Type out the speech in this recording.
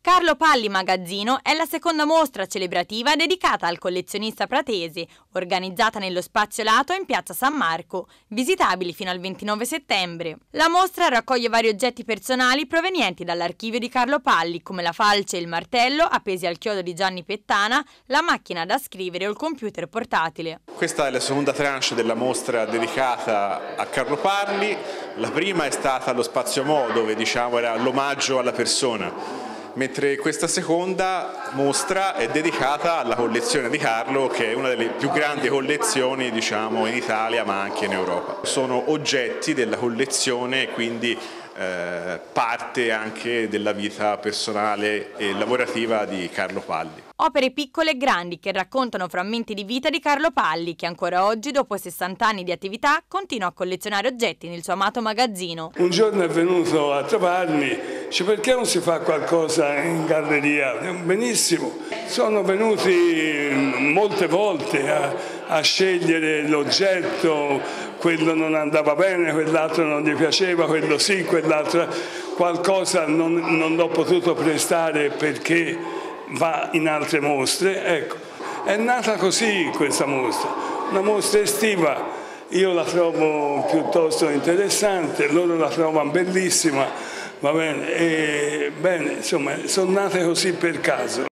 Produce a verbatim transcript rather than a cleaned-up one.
Carlo Palli Magazzino è la seconda mostra celebrativa dedicata al collezionista pratese, organizzata nello Spazio Lato in piazza San Marco, visitabili fino al ventinove settembre. La mostra raccoglie vari oggetti personali provenienti dall'archivio di Carlo Palli, come la falce e il martello appesi al chiodo di Gianni Pettana, la macchina da scrivere o il computer portatile. Questa è la seconda tranche della mostra dedicata a Carlo Palli. La prima è stata allo Spazio Mo, dove diciamo era l'omaggio alla persona. Mentre questa seconda mostra è dedicata alla collezione di Carlo, che è una delle più grandi collezioni, diciamo, in Italia ma anche in Europa. Sono oggetti della collezione, quindi eh, parte anche della vita personale e lavorativa di Carlo Palli. Opere piccole e grandi che raccontano frammenti di vita di Carlo Palli, che ancora oggi, dopo sessanta anni di attività, continua a collezionare oggetti nel suo amato magazzino. Un giorno è venuto a trovarmi, dice: perché non si fa qualcosa in galleria? Benissimo, sono venuti molte volte a, a scegliere l'oggetto, quello non andava bene, quell'altro non gli piaceva, quello sì, quell'altro qualcosa non, non l'ho potuto prestare perché va in altre mostre. Ecco, è nata così questa mostra, una mostra estiva. Io la trovo piuttosto interessante, loro la trovano bellissima, va bene, e bene, insomma, sono nate così per caso.